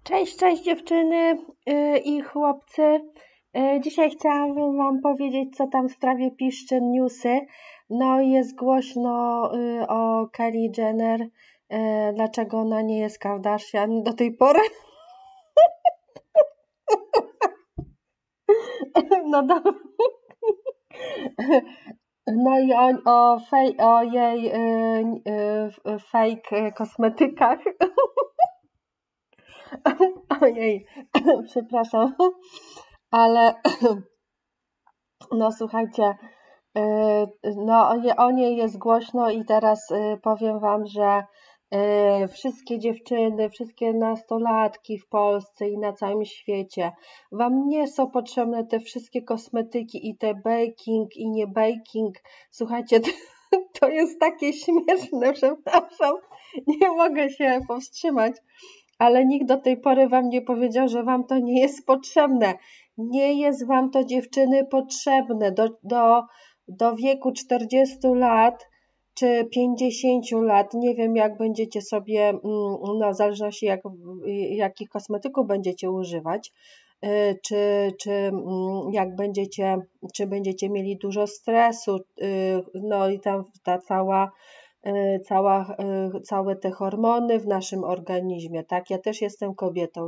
Cześć, cześć dziewczyny i chłopcy. Dzisiaj chciałabym Wam powiedzieć, co tam w sprawie piszczyn newsy. No jest głośno o Kylie Jenner, dlaczego ona nie jest Kardashian do tej pory. No do... No i o jej fake kosmetykach. Ojej, przepraszam, ale no słuchajcie, no o niej jest głośno i teraz powiem Wam, że wszystkie dziewczyny, wszystkie nastolatki w Polsce i na całym świecie, Wam nie są potrzebne te wszystkie kosmetyki i te baking i nie baking. Słuchajcie, to jest takie śmieszne, przepraszam, nie mogę się powstrzymać. Ale nikt do tej pory Wam nie powiedział, że Wam to nie jest potrzebne. Nie jest Wam to, dziewczyny, potrzebne. Do wieku 40 lat czy 50 lat, nie wiem jak będziecie sobie, no w zależności jakich kosmetyków będziecie używać, jak będziecie, czy będziecie mieli dużo stresu, no i tam ta całe te hormony w naszym organizmie, tak? Ja też jestem kobietą,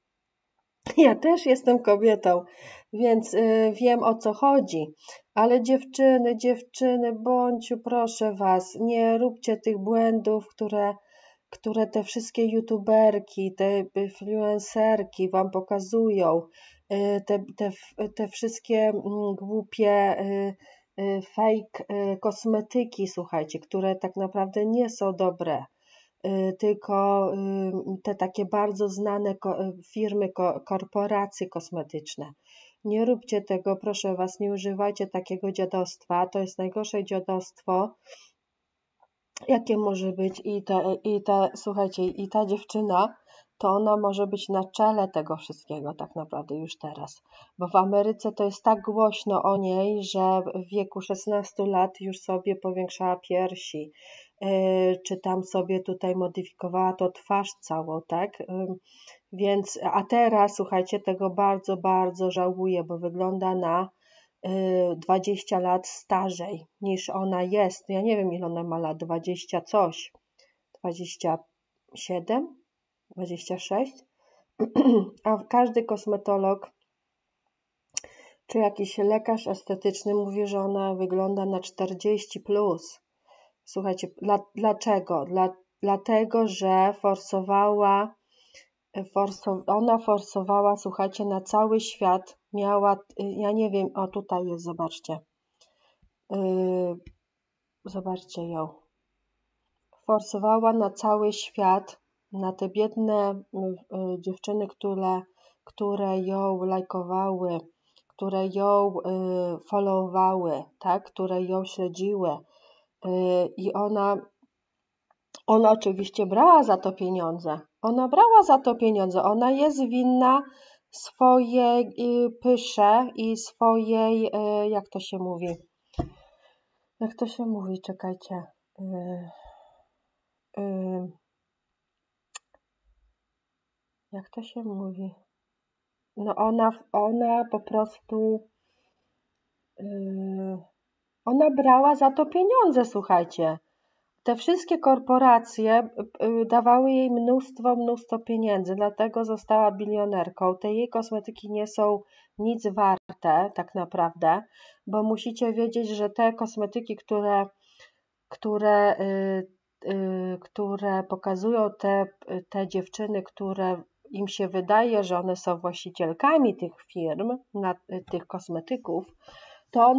więc wiem o co chodzi. Ale dziewczyny, bądź proszę Was, nie róbcie tych błędów, które te wszystkie youtuberki, te influencerki Wam pokazują, te wszystkie głupie fake kosmetyki, słuchajcie, które tak naprawdę nie są dobre, tylko te takie bardzo znane firmy, korporacje kosmetyczne. Nie róbcie tego, proszę Was, nie używajcie takiego dziadostwa. To jest najgorsze dziadostwo, jakie może być słuchajcie, i ta dziewczyna, to ona może być na czele tego wszystkiego tak naprawdę już teraz. Bo w Ameryce to jest tak głośno o niej, że w wieku 16 lat już sobie powiększała piersi, czy tam sobie tutaj modyfikowała to twarz całą, tak? Więc, a teraz, słuchajcie, tego bardzo, bardzo żałuję, bo wygląda na 20 lat starzej niż ona jest. Ja nie wiem, ile ona ma lat, 20 coś, 27, 26, a każdy kosmetolog czy jakiś lekarz estetyczny mówi, że ona wygląda na 40 plus. Słuchajcie, dlaczego? Dlatego, że ona forsowała, słuchajcie, na cały świat. Miała, ja nie wiem, o tutaj jest, zobaczcie. Zobaczcie ją. Forsowała na cały świat, na te biedne dziewczyny, które ją lajkowały, które ją followowały, tak? Które ją śledziły. I ona oczywiście brała za to pieniądze. Ona jest winna swojej pysze i swojej, jak to się mówi? Czekajcie. Jak to się mówi? No ona po prostu ona brała za to pieniądze, słuchajcie. Te wszystkie korporacje dawały jej mnóstwo pieniędzy, dlatego została bilionerką. Te jej kosmetyki nie są nic warte tak naprawdę, bo musicie wiedzieć, że te kosmetyki, które pokazują te dziewczyny, które im się wydaje, że one są właścicielkami tych firm, tych kosmetyków, to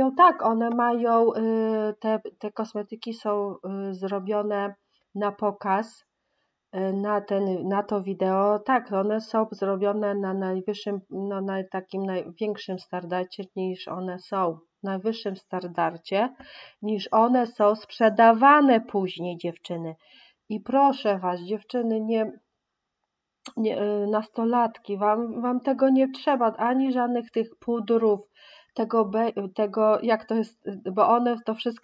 te kosmetyki są zrobione na pokaz, na to wideo, tak, one są zrobione na najwyższym, no na takim największym standardzie niż one są, najwyższym standardzie niż one są sprzedawane później, dziewczyny. I proszę Was, dziewczyny, nastolatki, wam tego nie trzeba, ani żadnych tych pudrów, tego jak to jest, bo one to wszystko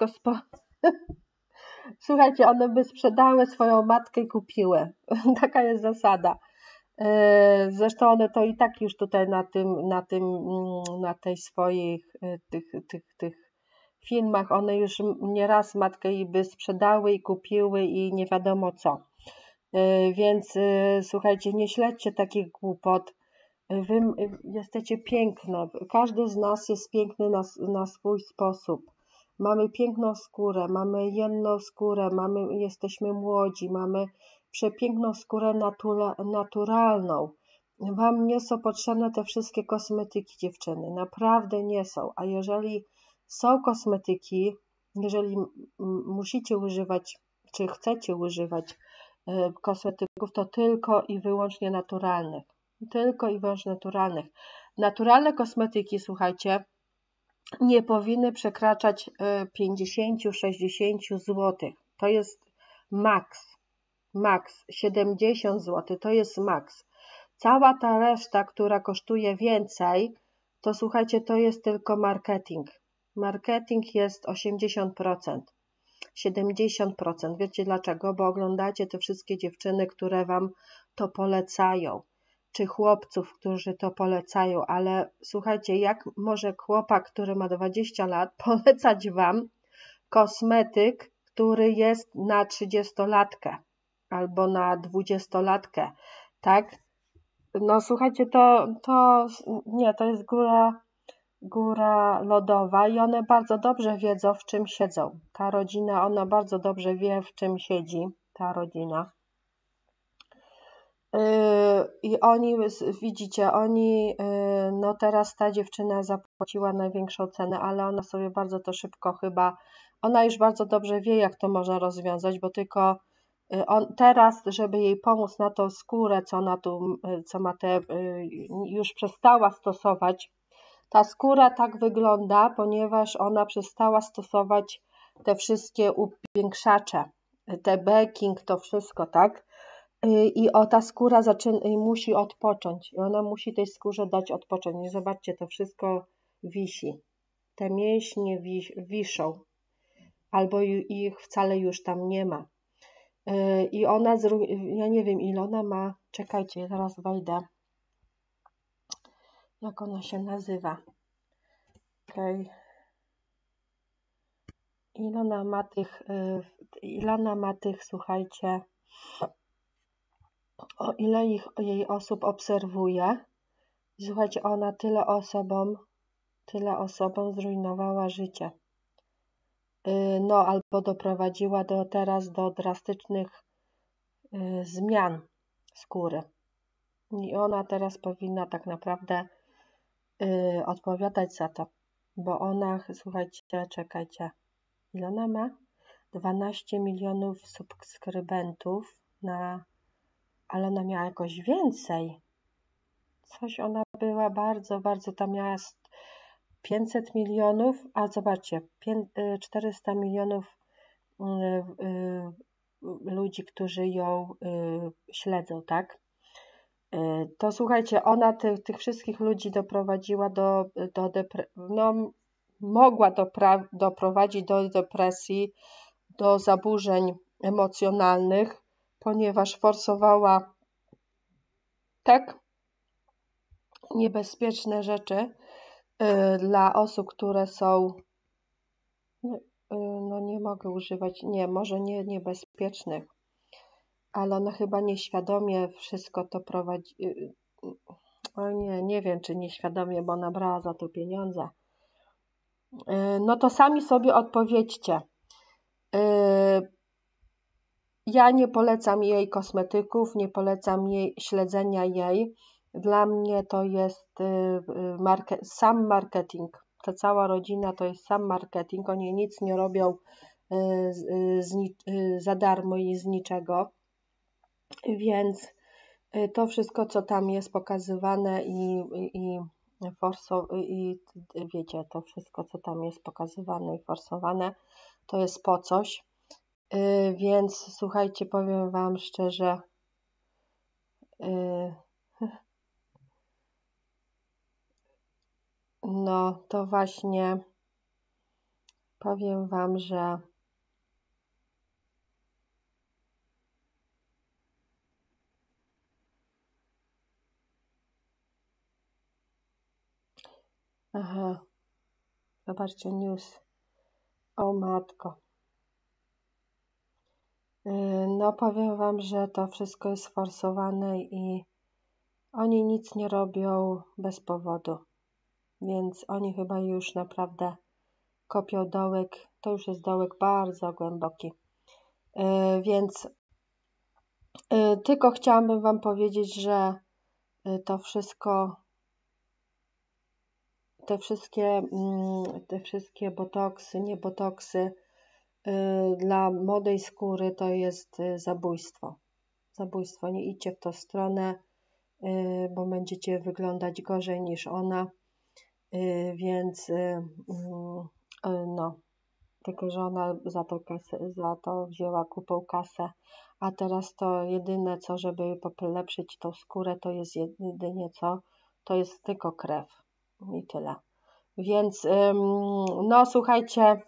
słuchajcie, one by sprzedały swoją matkę i kupiły. Taka jest zasada. Zresztą one to i tak już tutaj na tej swoich tych filmach, one już nieraz matkę i by sprzedały i kupiły i nie wiadomo co. Więc słuchajcie, nie śledźcie takich głupot. Wy jesteście piękne. Każdy z nas jest piękny na swój sposób. Mamy piękną skórę, mamy jemną skórę, jesteśmy młodzi, mamy przepiękną skórę naturalną. Wam nie są potrzebne te wszystkie kosmetyki, dziewczyny. Naprawdę nie są. A jeżeli są kosmetyki, jeżeli musicie używać, czy chcecie używać kosmetyków, to tylko i wyłącznie naturalnych. Tylko i wyłącznie naturalnych. Naturalne kosmetyki, słuchajcie, nie powinny przekraczać 50-60 zł. To jest maks. 70 zł to jest maks. Cała ta reszta, która kosztuje więcej, to słuchajcie, to jest tylko marketing. Marketing jest 80%. 70%. Wiecie dlaczego? Bo oglądacie te wszystkie dziewczyny, które wam to polecają, czy chłopców, którzy to polecają, ale słuchajcie, jak może chłopak, który ma 20 lat, polecać wam kosmetyk, który jest na 30-latkę albo na 20-latkę, tak? No słuchajcie, to jest góra lodowa i one bardzo dobrze wiedzą, w czym siedzą. Ta rodzina, ona bardzo dobrze wie, w czym siedzi ta rodzina. I oni, widzicie, no teraz ta dziewczyna zapłaciła największą cenę, ale ona sobie bardzo to szybko chyba, ona już bardzo dobrze wie, jak to można rozwiązać, bo tylko teraz, żeby jej pomóc na tą skórę, co ma już przestała stosować. Ta skóra tak wygląda, ponieważ ona przestała stosować te wszystkie upiększacze, te baking, to wszystko, tak? I ta skóra musi odpocząć. I ona musi tej skórze dać odpocząć. I zobaczcie, to wszystko wisi. Te mięśnie wiszą. Albo ich wcale już tam nie ma. I ona, ja nie wiem ile ona ma. Czekajcie, zaraz wejdę. Jak ona się nazywa? Okay. Ile ona ma tych, słuchajcie, o ile jej osób obserwuje. Słuchajcie, ona tyle osobom zrujnowała życie. No, albo doprowadziła teraz do drastycznych zmian skóry. I ona teraz powinna tak naprawdę odpowiadać za to. Bo ona, słuchajcie, czekajcie, ile ona ma? 12 milionów subskrybentów ale ona miała jakoś więcej. Coś ona była bardzo, tam miała 500 milionów, a zobaczcie, 400 milionów ludzi, którzy ją śledzą, tak? To słuchajcie, ona tych wszystkich ludzi doprowadziła mogła doprowadzić do depresji, do zaburzeń emocjonalnych, ponieważ forsowała tak niebezpieczne rzeczy dla osób, które są, no nie mogę używać, może nie niebezpiecznych, ale ona chyba nieświadomie wszystko to prowadzi. Nie wiem, czy nieświadomie, bo ona brała za to pieniądze. No to sami sobie odpowiedzcie. Ja nie polecam jej kosmetyków, nie polecam śledzenia jej. Dla mnie to jest sam marketing. Ta cała rodzina to jest sam marketing. Oni nic nie robią za darmo i z niczego. Więc to wszystko, co tam jest pokazywane i wiecie, to wszystko, co tam jest pokazywane i forsowane, to jest po coś. Więc słuchajcie, powiem wam szczerze, no to właśnie powiem wam, że Aha, zobaczcie news. O matko. No powiem wam, że to wszystko jest sforsowane i oni nic nie robią bez powodu. Więc oni chyba już naprawdę kopią dołek. To już jest dołek bardzo głęboki. Więc tylko chciałabym wam powiedzieć, że to wszystko, te wszystkie botoksy, nie botoksy dla młodej skóry to jest zabójstwo. Zabójstwo. Nie idźcie w tą stronę, bo będziecie wyglądać gorzej niż ona. Więc no, tylko że ona za to wzięła kupą kasę, a teraz to jedyne co, żeby polepszyć tą skórę, to jest jedynie co, to jest tylko krew i tyle. Więc no słuchajcie,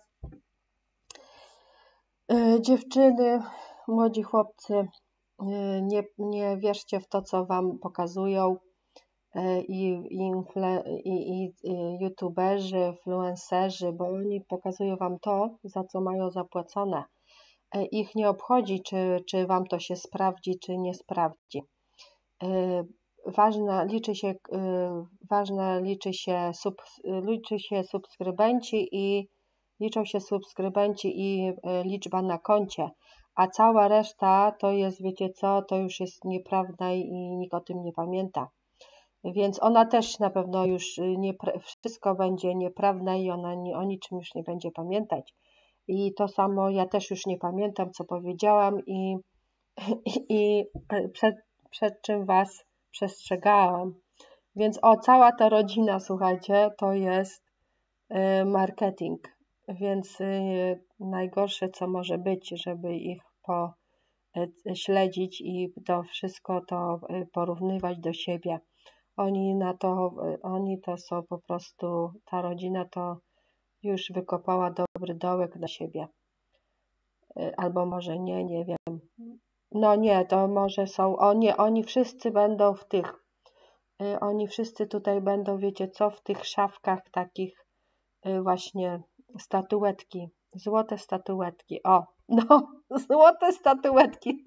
dziewczyny, młodzi chłopcy, nie wierzcie w to, co wam pokazują i youtuberzy, influencerzy, bo oni pokazują wam to, za co mają zapłacone. Ich nie obchodzi, czy wam to się sprawdzi, czy nie sprawdzi. Liczy się subskrybenci i liczą się subskrybenci i liczba na koncie, a cała reszta to jest, wiecie co, to już jest nieprawda i nikt o tym nie pamięta. Więc ona też na pewno już wszystko będzie nieprawda i ona o niczym już nie będzie pamiętać. I to samo ja też już nie pamiętam, co powiedziałam i przed czym was przestrzegałam. Więc cała ta rodzina, słuchajcie, to jest marketing. Więc najgorsze, co może być, żeby ich śledzić i to wszystko to porównywać do siebie. Oni to są po prostu, ta rodzina to już wykopała dobry dołek dla siebie. Albo może nie wiem. No nie, to może są, oni wszyscy będą w tych, oni wszyscy tutaj będą, wiecie co, w tych szafkach takich właśnie statuetki, złote statuetki, no, złote statuetki.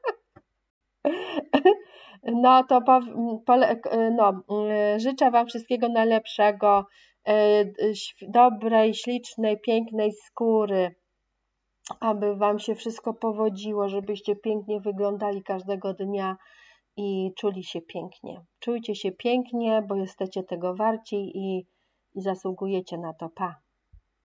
No to życzę wam wszystkiego najlepszego, dobrej, ślicznej, pięknej skóry, aby wam się wszystko powodziło, żebyście pięknie wyglądali każdego dnia i czuli się pięknie. Czujcie się pięknie, bo jesteście tego warci i zasługujecie na to. Pa!